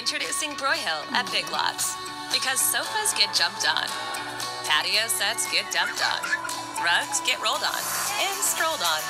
Introducing Broyhill at Big Lots. Because sofas get jumped on, patio sets get dumped on, rugs get rolled on and strolled on.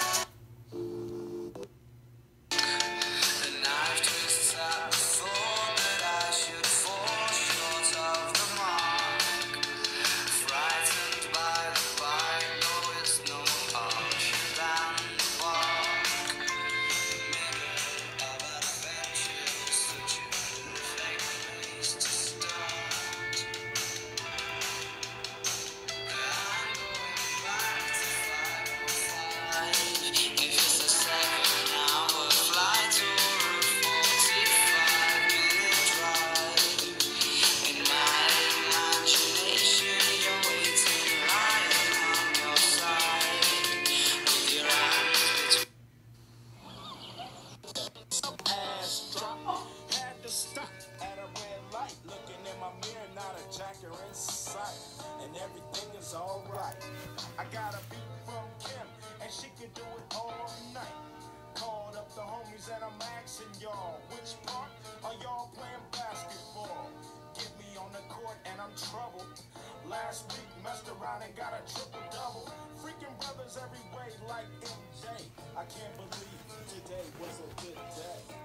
Jacker in sight, and everything is alright. I got a beat from Kim, and she can do it all night. Called up the homies and I'm asking y'all, which part are y'all playing basketball? Get me on the court and I'm troubled. Last week messed around and got a triple-double. Freaking brothers every way like MJ. I can't believe today was a good day.